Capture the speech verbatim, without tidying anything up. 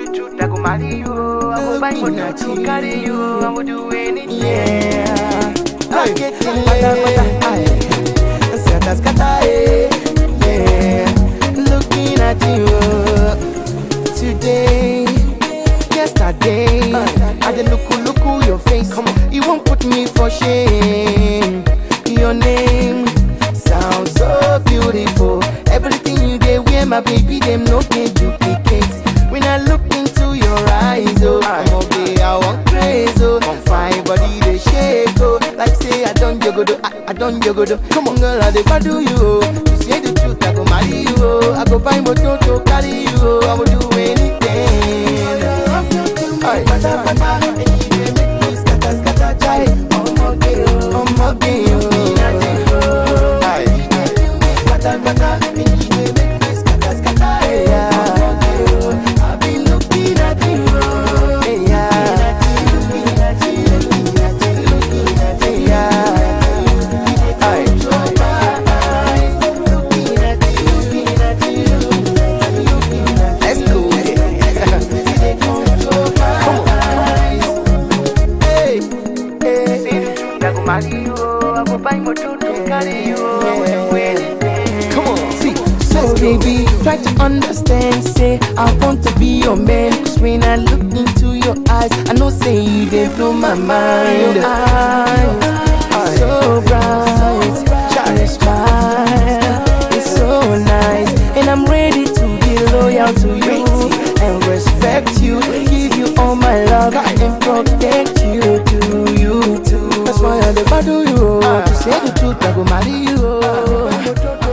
the truth, I go marry you. I go buy motor to carry you. I will do anything. Yeah. Rock it, pata pata, aye. Scatter, scatter, eh. Yeah. Looking at you today, yesterday. I did look, look your face. Come on, you won't put me for shame. Your name sounds so beautiful. Everything you did, wear my baby, them no can duplicate. When I look into your eyes, oh, I'm okay, I want crazy, oh. Fine body, they shake, oh. Like say I don't jogodo, I, I don't jogodo. Come on, girl, I dey badu you, oh. To say the truth, I go marry you, oh. I go buy motor to carry you, oh. I will do anything. Aye, pata pata, and you dey make me scatter scatter jai. I'm okay, oh, I'm okay, oh. Aye, pata pata, and you dey make me scatter scatter, yeah. I've been looking at you, oh. Yeah. Looking at you, looking at you, looking at you, yeah. Aye. Looking at you, looking at you, looking at you. Let's go. Hey, hey. Say the truth, I go marry you. I go buy motor to carry you. I will do anything. Come on, see. So baby, try to understand. Say I want to be your man. Cause when I look into your eyes, I know say you they blow my mind. Your eyes are so bright, your smile is so nice, and I'm ready to be loyal to you and respect you, give you all my love and protect you. To you too. That's why I never do you. To say the truth, I go marry you.